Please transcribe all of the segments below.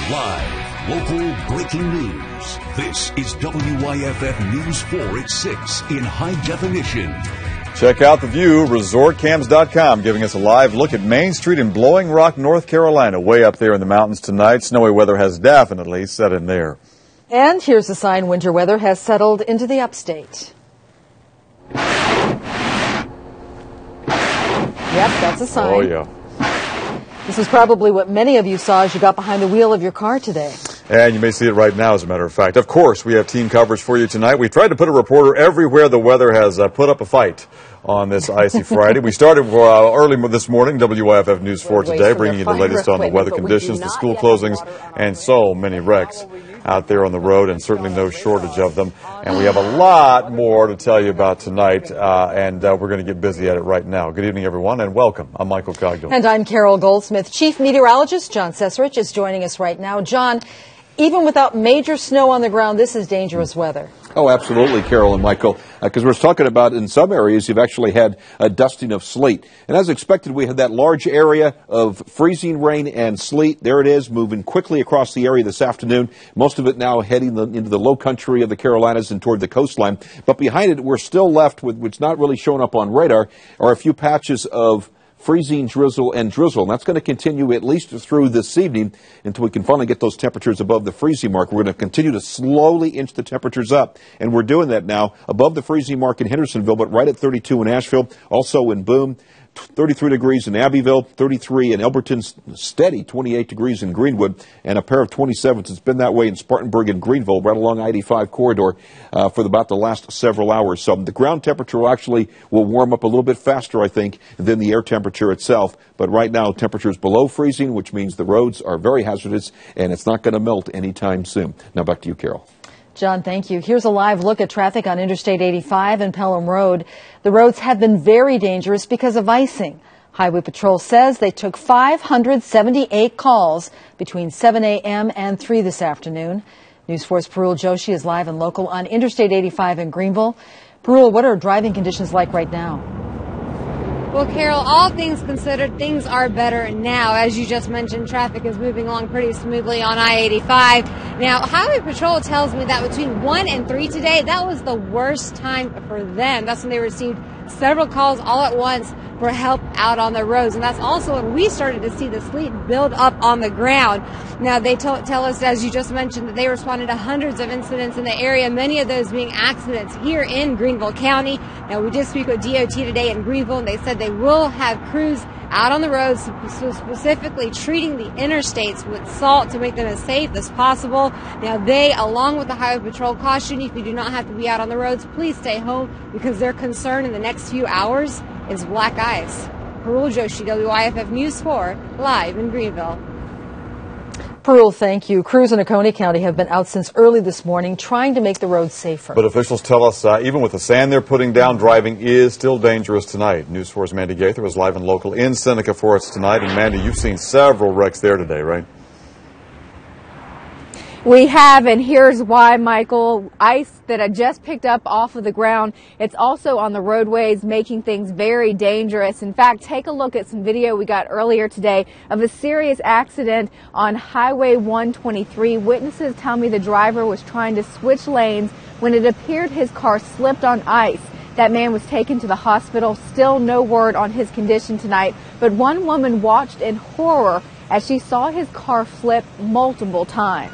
Live, local, breaking news. This is WYFF News 4 at 6 in high definition. Check out the view, resortcams.com, giving us a live look at Main Street in Blowing Rock, North Carolina, way up there in the mountains tonight. Snowy weather has definitely set in there. And here's a sign winter weather has settled into the upstate. Yep, that's a sign. Oh, yeah. This is probably what many of you saw as you got behind the wheel of your car today. And you may see it right now, as a matter of fact. Of course, we have team coverage for you tonight. We tried to put a reporter everywhere the weather has put up a fight on this icy Friday. We started early this morning, WYFF News 4 today, bringing you the latest on the weather conditions, the school closings, and so many wrecks out there on the road, and certainly no shortage of them. And we have a lot more to tell you about tonight, and we're going to get busy at it right now. Good evening, everyone, and welcome. I'm Michael Cogdill. And I'm Carol Goldsmith. Chief Meteorologist John Cesarich is joining us right now. John, even without major snow on the ground, this is dangerous weather. Oh, absolutely, Carol and Michael, because we're talking about in some areas you've actually had a dusting of sleet. And as expected, we had that large area of freezing rain and sleet. There it is, moving quickly across the area this afternoon. Most of it now heading into the low country of the Carolinas and toward the coastline. But behind it, we're still left with what's not really showing up on radar are a few patches of freezing drizzle and drizzle. And that's going to continue at least through this evening until we can finally get those temperatures above the freezing mark. We're going to continue to slowly inch the temperatures up. And we're doing that now above the freezing mark in Hendersonville, but right at 32 in Asheville, also in Boone. 33 degrees in Abbeville, 33 in Elberton, steady 28 degrees in Greenwood, and a pair of 27s. It's been that way in Spartanburg and Greenville, right along I-85 corridor for about the last several hours. So the ground temperature will warm up a little bit faster, I think, than the air temperature itself. But right now, temperatures below freezing, which means the roads are very hazardous, and it's not going to melt anytime soon. Now back to you, Carol. John, thank you. Here's a live look at traffic on Interstate 85 and Pelham Road. The roads have been very dangerous because of icing. Highway Patrol says they took 578 calls between 7 a.m. and 3 this afternoon. News 4's Parul Joshi is live and local on Interstate 85 in Greenville. Parul, what are driving conditions like right now? Well, Carol, all things considered, things are better now. As you just mentioned, traffic is moving along pretty smoothly on I-85. Now, Highway Patrol tells me that between 1 and 3 today, that was the worst time for them. That's when they received several calls all at once for help out on the roads. And that's also when we started to see the sleet build up on the ground. Now, they tell us, as you just mentioned, that they responded to hundreds of incidents in the area, many of those being accidents here in Greenville County. Now, we did speak with DOT today in Greenville, and they said they will have crews out on the roads, specifically treating the interstates with salt to make them as safe as possible. Now, they, along with the Highway Patrol, caution you if you do not have to be out on the roads, please stay home because their concern in the next few hours is black ice. Parul Joshi, WYFF News 4, live in Greenville. Parul, thank you. Crews in Oconee County have been out since early this morning trying to make the roads safer. But officials tell us even with the sand they're putting down, driving is still dangerous tonight. News 4's Mandy Gaither is live and local in Seneca for us tonight. And Mandy, you've seen several wrecks there today, right? We have, and here's why, Michael. Ice that I just picked up off of the ground. It's also on the roadways, making things very dangerous. In fact, take a look at some video we got earlier today of a serious accident on Highway 123. Witnesses tell me the driver was trying to switch lanes when it appeared his car slipped on ice. That man was taken to the hospital. Still no word on his condition tonight. But one woman watched in horror as she saw his car flip multiple times.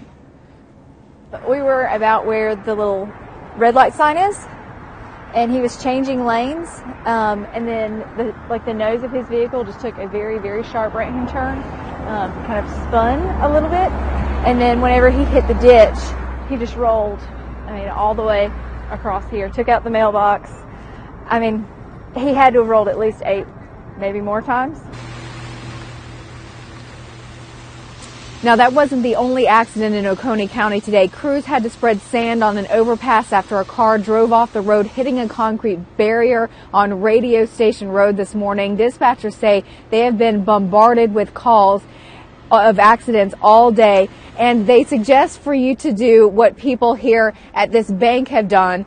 We were about where the little red light sign is, and he was changing lanes, and then the nose of his vehicle just took a very, very sharp right-hand turn, kind of spun a little bit, and then whenever he hit the ditch, he just rolled, all the way across here, took out the mailbox. He had to have rolled at least 8, maybe more times. Now, that wasn't the only accident in Oconee County today. Crews had to spread sand on an overpass after a car drove off the road, hitting a concrete barrier on Radio Station Road this morning. Dispatchers say they have been bombarded with calls of accidents all day, and they suggest for you to do what people here at this bank have done.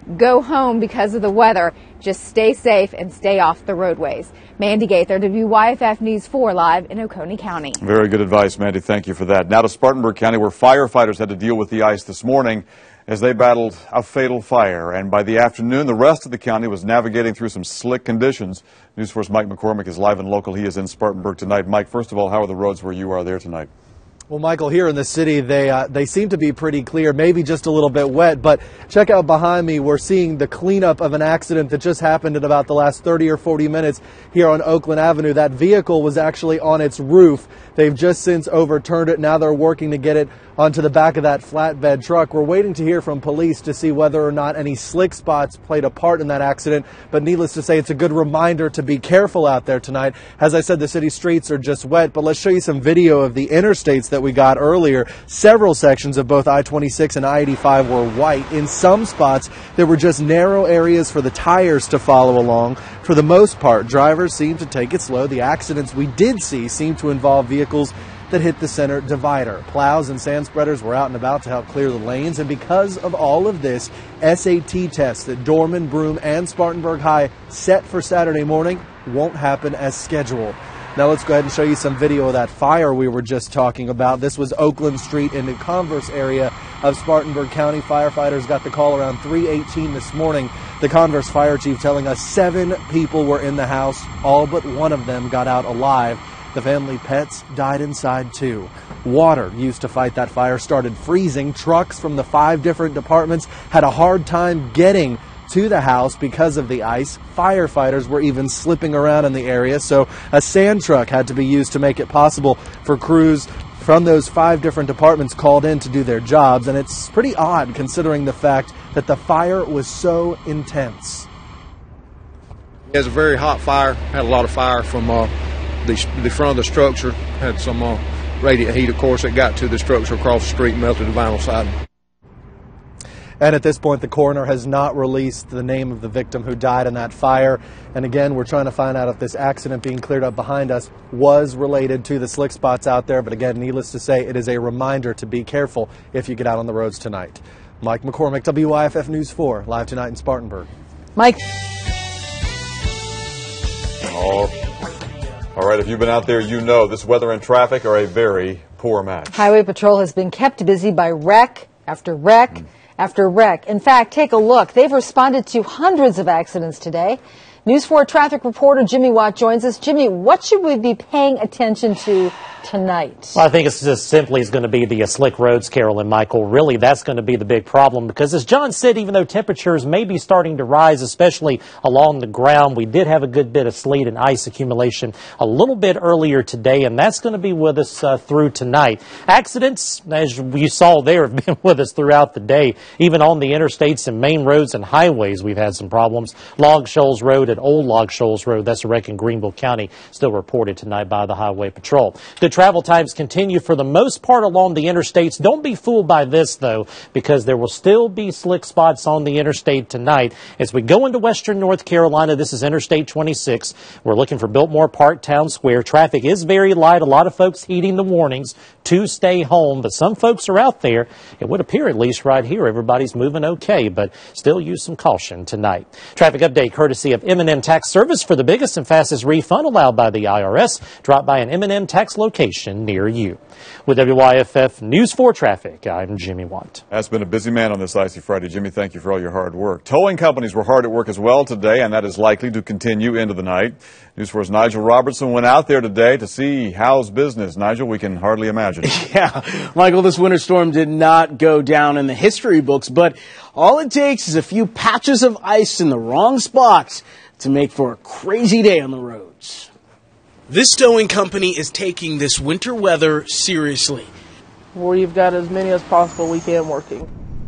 go home because of the weather. Just stay safe and stay off the roadways. Mandy Gaither, WYFF News 4 live in Oconee County. Very good advice, Mandy. Thank you for that. Now to Spartanburg County, where firefighters had to deal with the ice this morning as they battled a fatal fire. And by the afternoon, the rest of the county was navigating through some slick conditions. News 4's Mike McCormick is live and local. He is in Spartanburg tonight. Mike, first of all, how are the roads where you are there tonight? Well, Michael, here in the city, they seem to be pretty clear, maybe just a little bit wet, but check out behind me. We're seeing the cleanup of an accident that just happened in about the last 30 or 40 minutes here on Oakland Avenue. That vehicle was actually on its roof. They've just since overturned it. Now they're working to get it onto the back of that flatbed truck. We're waiting to hear from police to see whether or not any slick spots played a part in that accident. But needless to say, it's a good reminder to be careful out there tonight. As I said, the city streets are just wet, but let's show you some video of the interstates that we got earlier. Several sections of both I-26 and I-85 were white. In some spots, there were just narrow areas for the tires to follow along. For the most part, drivers seemed to take it slow. The accidents we did see seemed to involve vehicles that hit the center divider. Plows and sand spreaders were out and about to help clear the lanes, and because of all of this, SAT tests at Dorman, Broome, and Spartanburg High set for Saturday morning won't happen as scheduled. Now let's go ahead and show you some video of that fire we were just talking about. This was Oakland Street in the Converse area of Spartanburg County. Firefighters got the call around 3:18 this morning. The Converse fire chief telling us 7 people were in the house. All but one of them got out alive. The family pets died inside too. Water used to fight that fire started freezing. Trucks from the 5 different departments had a hard time getting to the house because of the ice. Firefighters were even slipping around in the area, so a sand truck had to be used to make it possible for crews from those 5 different departments called in to do their jobs. And it's pretty odd considering the fact that the fire was so intense. It was a very hot fire. Had a lot of fire from the front of the structure. Had some radiant heat, of course. It got to the structure across the street and melted the vinyl siding. And at this point, the coroner has not released the name of the victim who died in that fire. And again, we're trying to find out if this accident being cleared up behind us was related to the slick spots out there. But again, needless to say, it is a reminder to be careful if you get out on the roads tonight. Mike McCormick, WYFF News 4, live tonight in Spartanburg. Mike. All right, if you've been out there, you know this weather and traffic are a very poor match. Highway Patrol has been kept busy by wreck after wreck after wreck. In fact, take a look. They've responded to hundreds of accidents today. News 4 traffic reporter Jimmy Watt joins us. Jimmy, what should we be paying attention to tonight? Well, I think it's just simply is going to be the slick roads, Carol and Michael. Really, that's going to be the big problem because, as John said, even though temperatures may be starting to rise, especially along the ground, we did have a good bit of sleet and ice accumulation a little bit earlier today, and that's going to be with us through tonight. Accidents, as you saw there, have been with us throughout the day. Even on the interstates and main roads and highways, we've had some problems. Log Shoals Road at Old Log Shoals Road, that's a wreck in Greenville County, still reported tonight by the Highway Patrol. Good travel times continue for the most part along the interstates. Don't be fooled by this, though, because there will still be slick spots on the interstate tonight. As we go into western North Carolina, this is Interstate 26. We're looking for Biltmore Park Town Square. Traffic is very light. A lot of folks heeding the warnings to stay home, but some folks are out there. It would appear, at least right here, everybody's moving okay, but still use some caution tonight. Traffic update courtesy of M&M Tax Service. For the biggest and fastest refund allowed by the IRS, drop by an M&M Tax location near you. With WYFF News 4 Traffic, I'm Jimmy Watt. That's been a busy man on this icy Friday. Jimmy, thank you for all your hard work. Towing companies were hard at work as well today, and that is likely to continue into the night. News 4's Nigel Robertson went out there today to see how's business. Nigel, we can hardly imagine. Yeah, Michael, this winter storm did not go down in the history books, but all it takes is a few patches of ice in the wrong spots to make for a crazy day on the roads. This towing company is taking this winter weather seriously. We've got as many as possible weekend working.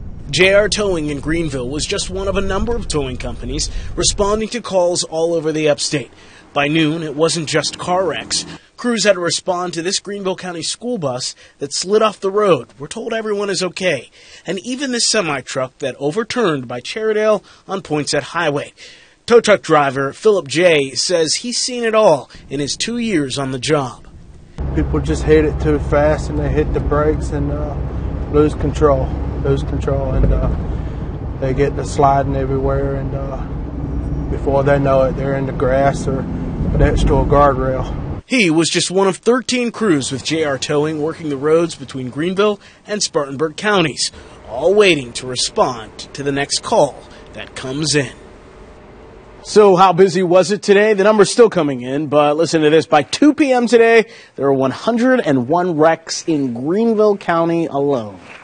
JR Towing in Greenville was just one of a number of towing companies responding to calls all over the upstate. By noon, it wasn't just car wrecks. Crews had to respond to this Greenville County school bus that slid off the road. We're told everyone is okay. And even this semi-truck that overturned by Cherrydale on Poinsett Highway. Tow truck driver Philip J. says he's seen it all in his 2 years on the job. People just hit it too fast and they hit the brakes and lose control. And they get to sliding everywhere, and before they know it, they're in the grass or next to a guardrail. He was just one of 13 crews with JR Towing working the roads between Greenville and Spartanburg counties, all waiting to respond to the next call that comes in. So how busy was it today? The number's still coming in, but listen to this. By 2 p.m. today, there are 101 wrecks in Greenville County alone.